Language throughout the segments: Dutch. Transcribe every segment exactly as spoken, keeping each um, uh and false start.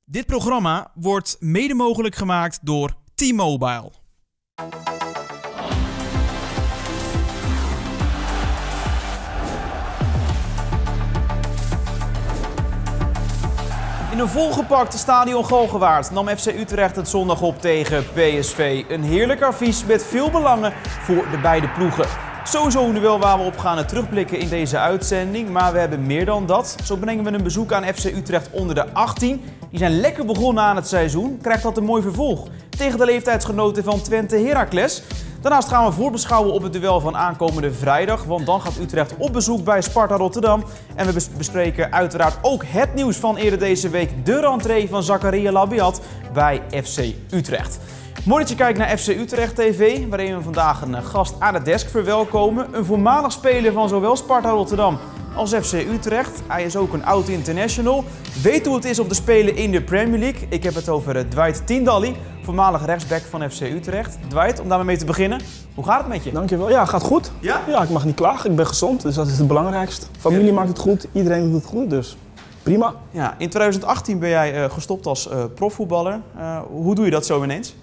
Dit programma wordt mede mogelijk gemaakt door T-Mobile. In een volgepakt stadion Galgenwaard nam F C Utrecht het zondag op tegen P S V. Een heerlijk advies met veel belangen voor de beide ploegen. Sowieso een duel waar we op gaan terugblikken in deze uitzending, maar we hebben meer dan dat. Zo brengen we een bezoek aan F C Utrecht onder de achttien. Die zijn lekker begonnen aan het seizoen. Krijgt dat een mooi vervolg tegen de leeftijdsgenoten van Twente Heracles. Daarnaast gaan we voorbeschouwen op het duel van aankomende vrijdag, want dan gaat Utrecht op bezoek bij Sparta Rotterdam. En we bespreken uiteraard ook het nieuws van eerder deze week, de rentree van Zakaria Labiat bij F C Utrecht. Mooi dat je kijkt naar F C Utrecht T V, waarin we vandaag een gast aan de desk verwelkomen. Een voormalig speler van zowel Sparta Rotterdam als F C Utrecht. Hij is ook een oud international. Weet hoe het is om te spelen in de Premier League. Ik heb het over Dwight Tindalli, voormalig rechtsback van F C Utrecht. Dwight, om daarmee te beginnen, hoe gaat het met je? Dankjewel. Ja, gaat goed. Ja? Ja, ik mag niet klagen. Ik ben gezond, dus dat is het belangrijkste. Familie Ja. maakt het goed, iedereen doet het goed, dus prima. Ja, in twintig achttien ben jij uh, gestopt als uh, profvoetballer. Uh, hoe doe je dat zo ineens?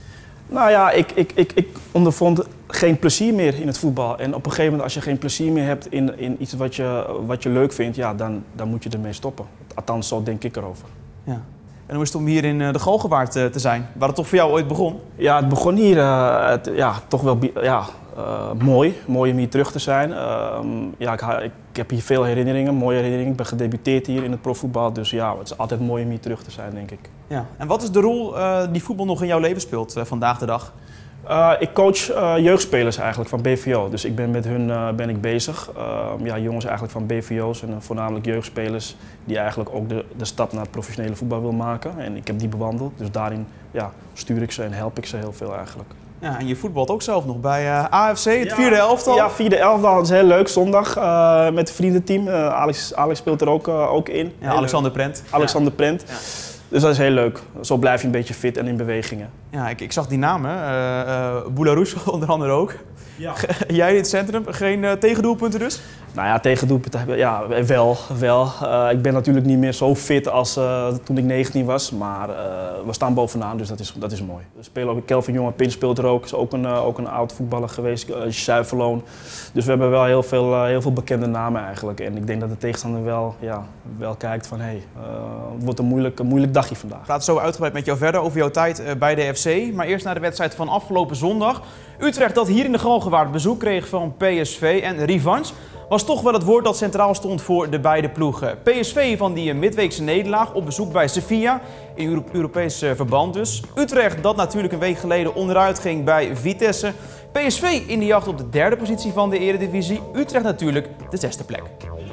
Nou ja, ik, ik, ik, ik ondervond geen plezier meer in het voetbal. En op een gegeven moment, als je geen plezier meer hebt in, in iets wat je, wat je leuk vindt, ja, dan, dan moet je ermee stoppen. Althans, zo denk ik erover. Ja. En hoe is het om hier in uh, de Galgenwaard uh, te zijn, waar het toch voor jou ooit begon? Ja, het begon hier uh, het, ja, toch wel ja, uh, mooi. Mooi om hier terug te zijn. Uh, ja, ik, ik heb hier veel herinneringen, mooie herinneringen. Ik ben gedebuteerd hier in het profvoetbal, dus ja, het is altijd mooi om hier terug te zijn, denk ik. Ja. En wat is de rol uh, die voetbal nog in jouw leven speelt uh, vandaag de dag? Uh, ik coach uh, jeugdspelers eigenlijk van B V O, dus ik ben met hun uh, ben ik bezig. Uh, ja, jongens eigenlijk van B V O's en uh, voornamelijk jeugdspelers die eigenlijk ook de, de stap naar het professionele voetbal wil maken. En ik heb die bewandeld, dus daarin ja, stuur ik ze en help ik ze heel veel eigenlijk. Ja, en je voetbalt ook zelf nog bij uh, A F C, het ja, vierde elftal? Ja, vierde elftal, dat is heel leuk. Zondag uh, met het vriendenteam. Uh, Alex, Alex speelt er ook, uh, ook in. Ja, Alexander Prent. Alexander ja. Prent. Ja. Dus dat is heel leuk. Zo blijf je een beetje fit en in bewegingen. Ja, ik, ik zag die namen. Uh, uh, Boularouche onder andere ook. Ja. Jij in het centrum, geen uh, tegendoelpunten dus? Nou ja, tegendoelpunten hebben ja, wel. wel. Uh, ik ben natuurlijk niet meer zo fit als uh, toen ik negentien was, maar uh, we staan bovenaan, dus dat is, dat is mooi. We spelen ook, Kelvin Jongepin speelt er ook, is ook een, uh, ook een oud voetballer geweest, uh, Zuiverloon. Dus we hebben wel heel veel, uh, heel veel bekende namen eigenlijk. En ik denk dat de tegenstander wel, ja, wel kijkt van hé, hey, uh, het wordt een moeilijk, een moeilijk dagje vandaag. Ik ga het zo uitgebreid met jou verder over jouw tijd uh, bij de F C, maar eerst naar de wedstrijd van afgelopen zondag. Utrecht dat hier in de Galgenwaard bezoek kreeg van P S V en revanche was toch wel het woord dat centraal stond voor de beide ploegen. P S V van die midweekse nederlaag op bezoek bij Sevilla, in Euro Europees verband dus. Utrecht dat natuurlijk een week geleden onderuit ging bij Vitesse. P S V in de jacht op de derde positie van de Eredivisie. Utrecht natuurlijk de zesde plek.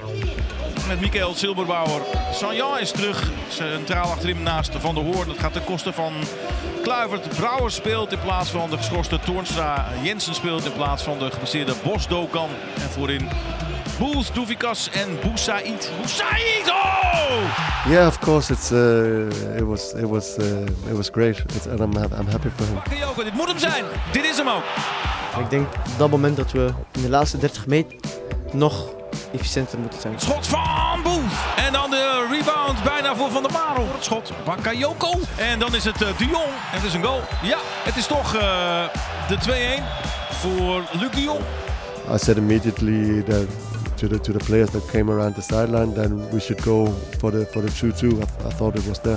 Met Mikael Silberbauer. Sanjan is terug, centraal achterin naast Van der Hoorn. Dat gaat ten koste van Kluivert. Brouwer speelt in plaats van de geschorste Toornstra. Jensen speelt in plaats van de geblesseerde Bosdokan. En voorin Booth, Douvikas en Boussaïd. Boussaïd! Oh! Yeah, of course, it's uh, it was it was uh, it was great, it's, and I'm I'm happy for him. Bakayoko, dit moet hem zijn. Dit is hem ook. Ik denk op dat moment dat we in de laatste dertig meter nog efficiënter moeten zijn. Schot van Booth. En dan de rebound bijna voor Van der Marel. Het schot Bakayoko. En dan is het uh, de Jong. En het is een goal. Ja, het is toch uh, de twee-een voor Luc de Jong. I said immediately that to the to the players that came around the sideline, then we should go for the for the two-two. I, I thought it was there.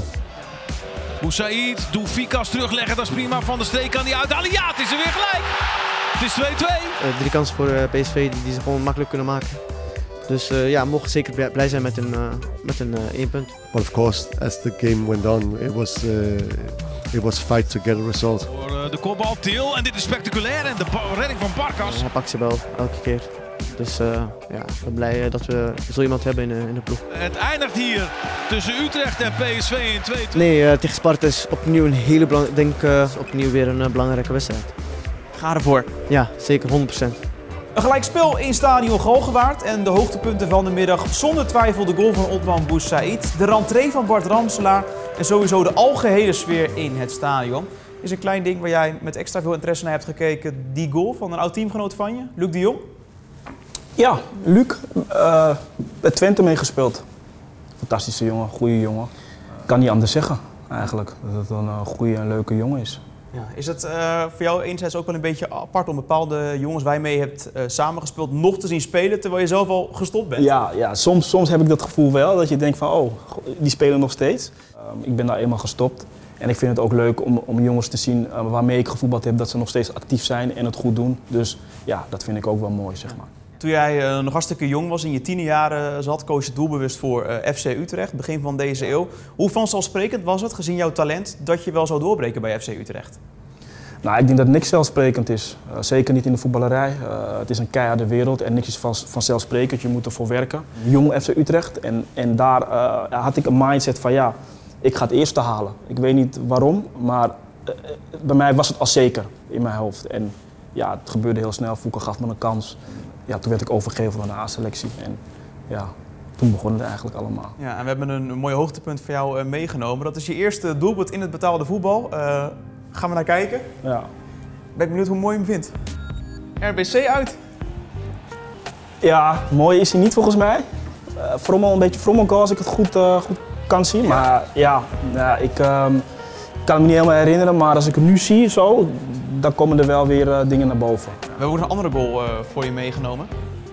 Boussaïd, Douvikas terugleggen, dat is prima. Van der Streek kan die uithalen. Ja, het is er weer gelijk. Het is twee-twee. Uh, drie kansen voor uh, P S V die, die ze gewoon makkelijk kunnen maken. Dus uh, ja, we mogen zeker blij zijn met een, uh, met een uh, één punt. But of course, as the game went on, it was uh, it was fight to get a result. Voor uh, de kopbal Til en dit is spectaculair en de redding van Barkas. Uh, hij pakt ze wel elke keer. Dus uh, ja, ik ben blij dat we zo iemand hebben in, uh, in de ploeg. Het eindigt hier tussen Utrecht en P S V in twee-twee. Nee, uh, tegen Sparta is opnieuw een hele belangrijke, denk uh, opnieuw weer een uh, belangrijke wedstrijd. Ga ervoor. Ja, zeker honderd procent. Een gelijkspel in stadion Galgenwaard en de hoogtepunten van de middag zonder twijfel de goal van Otman Boussaïd, de rentree van Bart Ramselaar en sowieso de algehele sfeer in het stadion. Is een klein ding waar jij met extra veel interesse naar hebt gekeken, die goal van een oud teamgenoot van je, Luc de Jong? Ja, Luc, uh, bij Twente meegespeeld. Fantastische jongen, goede jongen. kan niet anders zeggen eigenlijk. Dat het een uh, goede en leuke jongen is. Ja, is het uh, voor jou enerzijds ook wel een beetje apart om bepaalde jongens waar je mee hebt uh, samengespeeld nog te zien spelen terwijl je zelf al gestopt bent? Ja, ja soms, soms heb ik dat gevoel wel, dat je denkt van oh, die spelen nog steeds. Um, ik ben daar eenmaal gestopt en ik vind het ook leuk om, om jongens te zien uh, waarmee ik gevoetbald heb dat ze nog steeds actief zijn en het goed doen. Dus ja, dat vind ik ook wel mooi, zeg maar. Toen jij uh, nog hartstikke jong was, in je tienerjaren zat, koos je doelbewust voor uh, F C Utrecht, begin van deze eeuw. Hoe vanzelfsprekend was het, gezien jouw talent, dat je wel zou doorbreken bij F C Utrecht? Nou, ik denk dat niks zelfsprekend is. Uh, zeker niet in de voetballerij. Uh, het is een keiharde wereld en niks is van, vanzelfsprekend. Je moet ervoor werken. Jong F C Utrecht en, en daar uh, had ik een mindset van ja, ik ga het eerste halen. Ik weet niet waarom, maar uh, bij mij was het al zeker in mijn hoofd. En ja, het gebeurde heel snel. Fouke gaf me een kans. Ja, toen werd ik overgegeven van de A-selectie. En ja, toen begon het eigenlijk allemaal. Ja, en we hebben een, een mooi hoogtepunt voor jou uh, meegenomen. Dat is je eerste doelpunt in het betaalde voetbal. Uh, gaan we naar kijken? Ja. Ben ik benieuwd hoe mooi je hem vindt. R B C uit. Ja, mooi is hij niet volgens mij. Uh, frommel, een beetje frommelgoal als ik het goed, uh, goed kan zien. Maar ja, ja ik um, kan me niet helemaal herinneren. Maar als ik hem nu zie, zo, dan komen er wel weer uh, dingen naar boven. We hebben ook een andere goal uh, voor je meegenomen.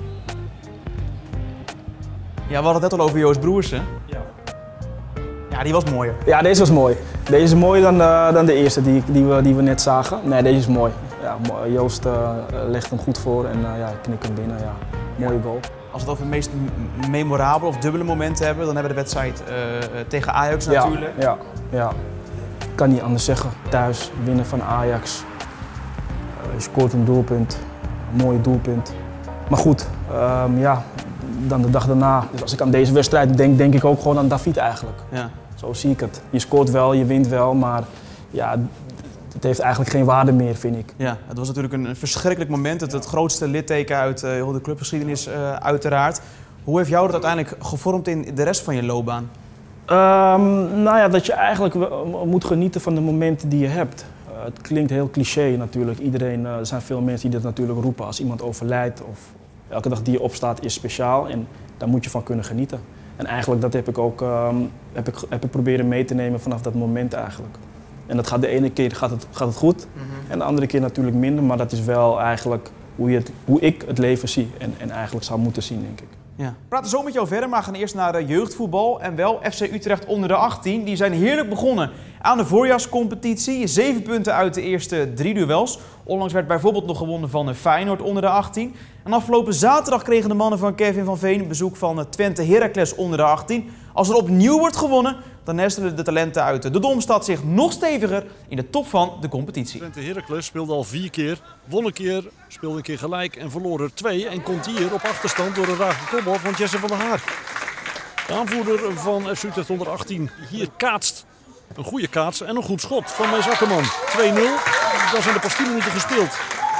Ja, we hadden het net al over Joost Broersen. Ja. Ja, die was mooier. Ja, deze was mooi. Deze is mooier dan, uh, dan de eerste die, die, we, die we net zagen. Nee, deze is mooi. Ja, Joost uh, legt hem goed voor en uh, ja, ik knik hem binnen. Ja. Mooie goal. Als we het over de meest memorabele of dubbele momenten hebben, dan hebben we de wedstrijd uh, tegen Ajax natuurlijk. Ja, ja, ja. Ik kan niet anders zeggen. Thuis winnen van Ajax. Uh, je scoort een doelpunt. Een mooi doelpunt. Maar goed, um, ja, dan de dag daarna. Dus als ik aan deze wedstrijd denk, denk ik ook gewoon aan David eigenlijk. Ja. Zo zie ik het. Je scoort wel, je wint wel, maar ja, het heeft eigenlijk geen waarde meer, vind ik. Ja, het was natuurlijk een verschrikkelijk moment. Het, het grootste litteken uit uh, heel de clubgeschiedenis uh, uiteraard. Hoe heeft jou dat uiteindelijk gevormd in de rest van je loopbaan? Um, nou ja, dat je eigenlijk moet genieten van de momenten die je hebt. Uh, het klinkt heel cliché natuurlijk. Iedereen, uh, er zijn veel mensen die dat natuurlijk roepen als iemand overlijdt. Of elke dag die je opstaat is speciaal en daar moet je van kunnen genieten. En eigenlijk dat heb ik ook um, heb ik, heb ik proberen mee te nemen vanaf dat moment eigenlijk. En dat gaat de ene keer gaat het, gaat het goed mm-hmm. en de andere keer natuurlijk minder. Maar dat is wel eigenlijk hoe, je het, hoe ik het leven zie en, en eigenlijk zou moeten zien, denk ik. Ja. We praten zo met jou verder, maar gaan eerst naar uh, jeugdvoetbal. En wel F C Utrecht onder de achttien. Die zijn heerlijk begonnen aan de voorjaarscompetitie. Zeven punten uit de eerste drie duels. Onlangs werd bijvoorbeeld nog gewonnen van Feyenoord onder de achttien. En afgelopen zaterdag kregen de mannen van Kevin van Veen bezoek van Twente Heracles onder de achttien. Als er opnieuw wordt gewonnen, dan nestelen de talenten uit de Domstad zich nog steviger in de top van de competitie. Twente Heracles speelde al vier keer, won een keer, speelde een keer gelijk en verloor er twee. En komt hier op achterstand door een rage kopbal van Jesse van der Haar. De aanvoerder van F C Utrecht onder achttien hier kaatst. Een goede kaats en een goed schot van Mees Akkerman. twee nul, dat zijn er pas tien minuten gespeeld.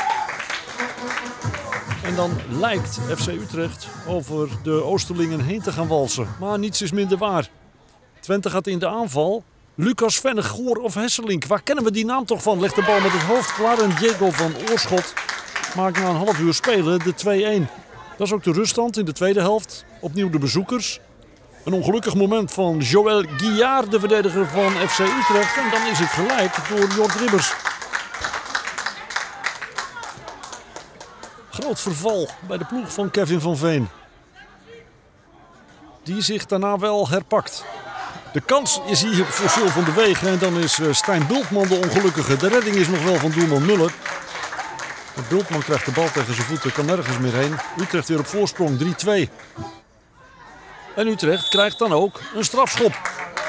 En dan lijkt F C Utrecht over de Oosterlingen heen te gaan walsen. Maar niets is minder waar. Twente gaat in de aanval. Lucas Vennegoor of Hesselink. Waar kennen we die naam toch van? Legt de bal met het hoofd klaar. En Diego van Oorschot maakt na een half uur spelen de twee een. Dat is ook de ruststand in de tweede helft. Opnieuw de bezoekers. Een ongelukkig moment van Joël Guillard, de verdediger van F C Utrecht. En dan is het gelijk door Jort Ribbers. Groot verval bij de ploeg van Kevin van Veen. Die zich daarna wel herpakt. De kans is hier voor Sil van de Wegen en dan is Stijn Bultman de ongelukkige. De redding is nog wel van doelman Muller. Bultman krijgt de bal tegen zijn voeten, kan nergens meer heen. Utrecht weer op voorsprong, drie twee. En Utrecht krijgt dan ook een strafschop.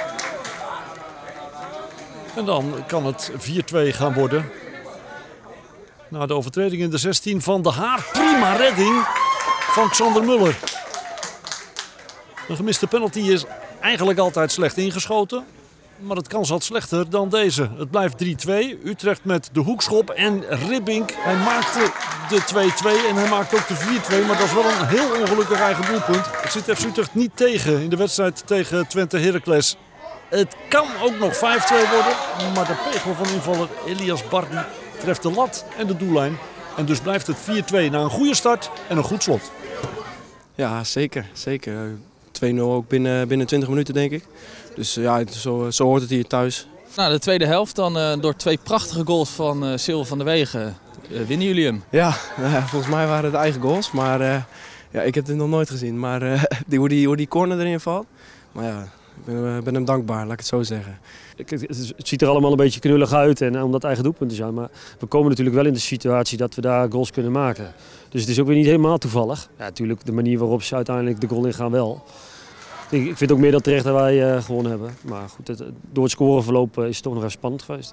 En dan kan het vier twee gaan worden. Na de overtreding in de zestien van de Haar. Prima redding van Xander Muller. Een gemiste penalty is eigenlijk altijd slecht ingeschoten. Maar het kan zat slechter dan deze. Het blijft drie twee. Utrecht met de hoekschop en Ribbink. Hij maakte de twee twee en hij maakt ook de vier twee. Maar dat is wel een heel ongelukkig eigen doelpunt. Het zit F C Utrecht niet tegen in de wedstrijd tegen Twente Heracles. Het kan ook nog vijf twee worden. Maar de pegel van invaller Elias Bardi treft de lat en de doellijn. En dus blijft het vier twee na een goede start en een goed slot. Ja, zeker. zeker. twee nul ook binnen, binnen twintig minuten, denk ik. Dus uh, ja, zo, zo hoort het hier thuis. Nou, de tweede helft dan uh, door twee prachtige goals van uh, Sil van der Wegen. Uh, winnen jullie hem? Ja, nou ja, volgens mij waren het eigen goals, maar uh, ja, ik heb het nog nooit gezien. Maar uh, die, hoe, die, hoe die corner erin valt, maar ja, ik ben, uh, ben hem dankbaar, laat ik het zo zeggen. Het ziet er allemaal een beetje knullig uit en omdat eigen doelpunten zijn, maar we komen natuurlijk wel in de situatie dat we daar goals kunnen maken. Dus het is ook weer niet helemaal toevallig. Ja, natuurlijk de manier waarop ze uiteindelijk de goal ingaan wel. Ik vind het ook meer dan terecht dat wij uh, gewonnen hebben. Maar goed, het, door het scoreverloop is het toch nog even spannend geweest.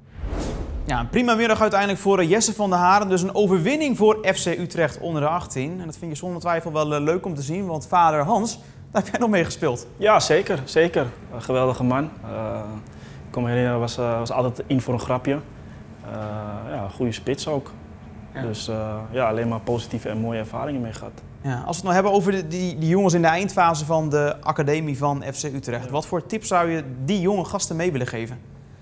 Ja, een prima middag uiteindelijk voor Jesse van der Haren. Dus een overwinning voor F C Utrecht onder de achttien. En dat vind je zonder twijfel wel uh, leuk om te zien, want vader Hans, daar heb jij nog mee gespeeld. Ja, zeker. zeker. Een geweldige man. Uh, ik kan me herinneren, was, uh, was altijd in voor een grapje. Uh, ja, een goede spits ook. Ja. Dus uh, ja, alleen maar positieve en mooie ervaringen mee gehad. Ja, als we het nou hebben over de, die, die jongens in de eindfase van de academie van F C Utrecht. Ja. Wat voor tips zou je die jonge gasten mee willen geven?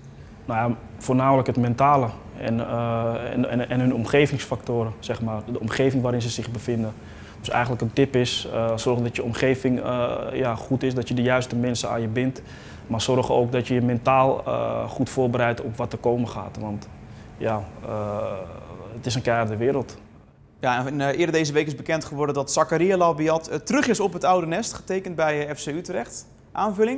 Nou ja, voornamelijk het mentale en, uh, en, en, en hun omgevingsfactoren, zeg maar. De omgeving waarin ze zich bevinden. Dus eigenlijk een tip is, uh, zorg dat je omgeving uh, ja, goed is, dat je de juiste mensen aan je bindt. Maar zorg ook dat je je mentaal uh, goed voorbereidt op wat er komen gaat. Want ja, uh, het is een keiharde wereld. Ja, en, uh, eerder deze week is bekend geworden dat Zakaria Labiat uh, terug is op het oude nest, getekend bij uh, F C Utrecht. Aanvulling?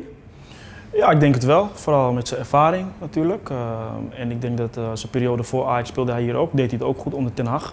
Ja, ik denk het wel. Vooral met zijn ervaring natuurlijk. Uh, en ik denk dat uh, zijn periode voor Ajax speelde hij hier ook. Deed hij het ook goed onder Ten Hag.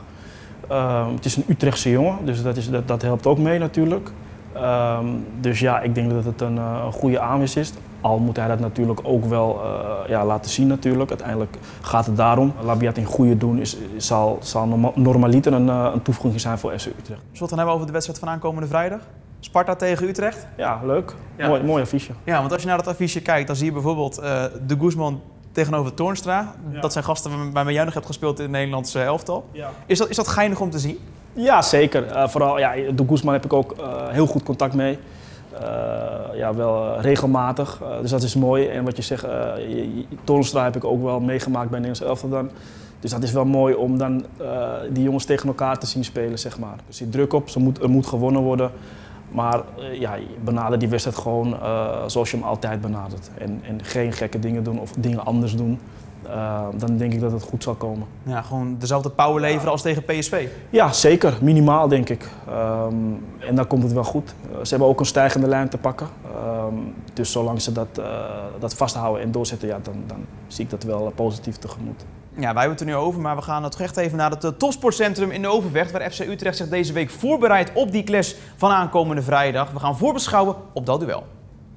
Uh, het is een Utrechtse jongen, dus dat, is, dat, dat helpt ook mee natuurlijk. Uh, dus ja, ik denk dat het een, uh, een goede aanwinst is. Al moet hij dat natuurlijk ook wel uh, ja, laten zien natuurlijk. Uiteindelijk gaat het daarom. Labiat in goede doen is, zal, zal normaliter een, uh, een toevoeging zijn voor F C Utrecht. Zullen we het dan hebben over de wedstrijd van aankomende vrijdag? Sparta tegen Utrecht? Ja, leuk. Ja. Mooi, mooi affiche. Ja, want als je naar dat affiche kijkt, dan zie je bijvoorbeeld uh, de Guzman tegenover Toornstra. Ja. Dat zijn gasten waarmee jij nog hebt gespeeld in het Nederlandse elftal. Ja. Is dat, is dat geinig om te zien? Ja, zeker. Uh, vooral, ja, de Guzman heb ik ook uh, heel goed contact mee. Uh, ja, wel uh, regelmatig. Uh, dus dat is mooi. En wat je zegt, uh, Toornstra heb ik ook wel meegemaakt bij Nederlandse elftal dan. Dus dat is wel mooi om dan uh, die jongens tegen elkaar te zien spelen, zeg maar. Er zit druk op, ze moet, er moet gewonnen worden. Maar uh, ja, benader die wedstrijd gewoon uh, zoals je hem altijd benadert. En, en geen gekke dingen doen of dingen anders doen. Uh, dan denk ik dat het goed zal komen. Ja, gewoon dezelfde power leveren als tegen P S V? Ja, zeker. Minimaal, denk ik. Um, en dan komt het wel goed. Uh, ze hebben ook een stijgende lijn te pakken. Um, dus zolang ze dat, uh, dat vasthouden en doorzetten, ja, dan, dan zie ik dat wel uh, positief tegemoet. Ja, wij hebben het er nu over, maar we gaan toch echt even naar het topsportcentrum in de Overvecht, waar F C Utrecht zich deze week voorbereidt op die clash van aankomende vrijdag. We gaan voorbeschouwen op dat duel.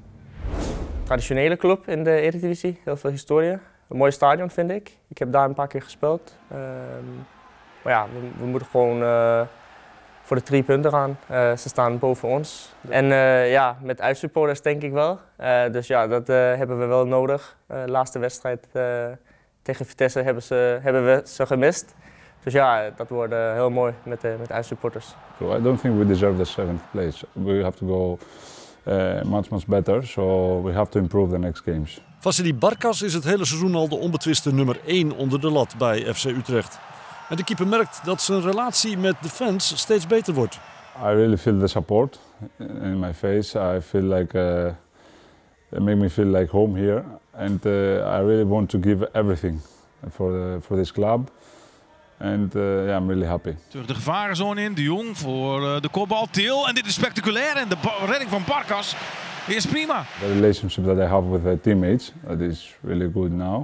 Traditionele club in de Eredivisie, heel veel historie. Een mooi stadion vind ik. Ik heb daar een paar keer gespeeld. Uh, maar ja, we, we moeten gewoon uh, voor de drie punten gaan. Uh, ze staan boven ons. En uh, ja, met uitsupporters denk ik wel. Uh, dus ja, dat uh, hebben we wel nodig. Uh, laatste wedstrijd uh, tegen Vitesse hebben, ze, hebben we ze gemist. Dus ja, dat wordt uh, heel mooi met, uh, met uitsupporters. So I don't think we deserve the seventh place. We have to go uh, much, much better. So we have to improve the next games. Vassili Barkas is het hele seizoen al de onbetwiste nummer één onder de lat bij F C Utrecht. En de keeper merkt dat zijn relatie met de fans steeds beter wordt. I really feel the support in my face. I feel like uh, it makes me feel like home here, and uh, I really want to give everything for the, for this club. And uh, yeah, I'm really happy. Terug de gevarenzone in, De Jong voor uh, de kopbal, Til. En dit is spectaculair en de redding van Barkas is prima. The relationship that I have with my teammates, that is really good now.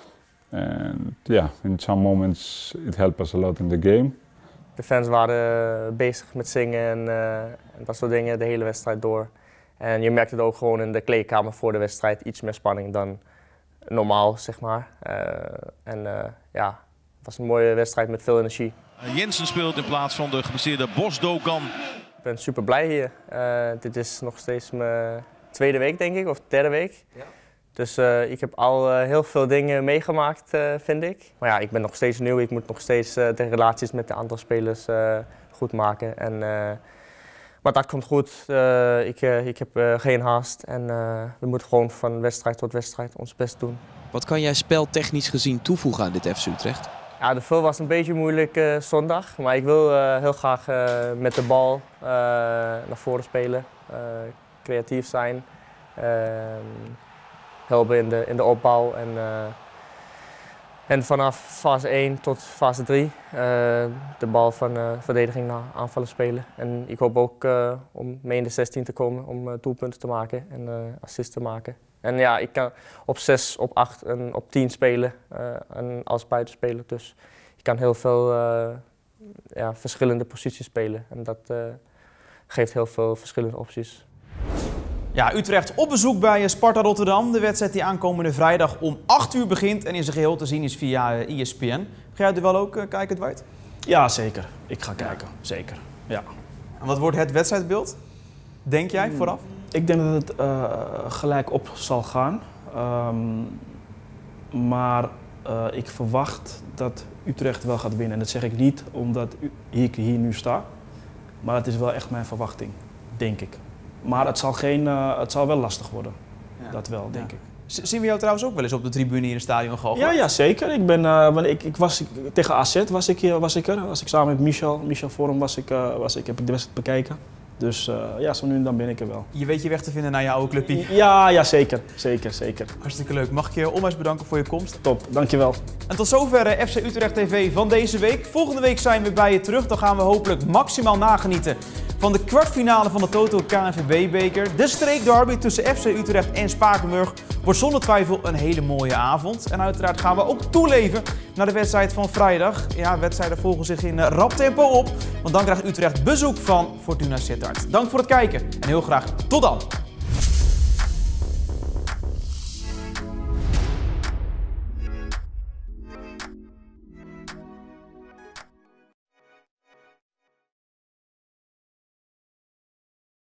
And yeah, in some moments it helped us a lot in the game. De fans waren bezig met zingen en, uh, en dat soort dingen de hele wedstrijd door. En je merkte het ook gewoon in de kleedkamer voor de wedstrijd, iets meer spanning dan normaal, zeg maar. Uh, en uh, ja, het was een mooie wedstrijd met veel energie. Uh, Jensen speelt in plaats van de geblesseerde Bosdogan. Ik ben super blij hier. Uh, dit is nog steeds mijn tweede week, denk ik, of derde week. Ja. Dus uh, ik heb al uh, heel veel dingen meegemaakt, uh, vind ik. Maar ja, ik ben nog steeds nieuw. Ik moet nog steeds uh, de relaties met de aantal spelers uh, goed maken. En, uh, maar dat komt goed. Uh, ik, uh, ik heb uh, geen haast. En uh, we moeten gewoon van wedstrijd tot wedstrijd ons best doen. Wat kan jij speltechnisch gezien toevoegen aan dit F C Utrecht? Ja, de vul was een beetje moeilijk uh, zondag. Maar ik wil uh, heel graag uh, met de bal uh, naar voren spelen. Uh, creatief zijn. Uh, helpen in de, in de opbouw. En, uh, en vanaf fase één tot fase drie uh, de bal van uh, verdediging naar aanvallen spelen. En ik hoop ook uh, om mee in de zestien te komen om uh, doelpunten te maken en uh, assists te maken. En ja, ik kan op zes, op acht en op tien spelen uh, en als buitenspeler. Dus ik kan heel veel uh, ja, verschillende posities spelen. En dat uh, geeft heel veel verschillende opties. Ja, Utrecht op bezoek bij Sparta Rotterdam. De wedstrijd die aankomende vrijdag om acht uur begint en in zijn geheel te zien is via E S P N. Ga jij er wel ook uh, kijken, Dwight? Ja, zeker. Ik ga kijken, zeker. Ja. En wat wordt het wedstrijdbeeld, denk jij, vooraf? Ik denk dat het uh, gelijk op zal gaan. Um, maar uh, ik verwacht dat Utrecht wel gaat winnen. En dat zeg ik niet omdat ik hier nu sta. Maar het is wel echt mijn verwachting, denk ik. Maar het zal, geen, uh, het zal wel lastig worden. Ja. Dat wel, denk ja. ik. Zien we jou trouwens ook wel eens op de tribune hier in het stadion Galgenwaard? Ja, ja, zeker. Ik ben, uh, ik, ik was, tegen A Z was ik, hier, was ik er. Was ik samen met Michel. Michel Vorm was ik, uh, was ik, heb ik de wedstrijd bekeken. Dus uh, ja, zo nu en dan ben ik er wel. Je weet je weg te vinden naar je oude clubje? Ja, ja, zeker. Zeker, zeker. Hartstikke leuk. Mag ik je onwijs bedanken voor je komst? Top, dankjewel. En tot zover F C Utrecht T V van deze week. Volgende week zijn we bij je terug. Dan gaan we hopelijk maximaal nagenieten van de kwartfinale van de Toto K N V B-beker. De streekderby tussen F C Utrecht en Spakenburg wordt zonder twijfel een hele mooie avond. En uiteraard gaan we ook toeleven naar de wedstrijd van vrijdag. Ja, wedstrijden volgen zich in rap tempo op. Want dan krijgt Utrecht bezoek van Fortuna Sittard. Dank voor het kijken en heel graag tot dan.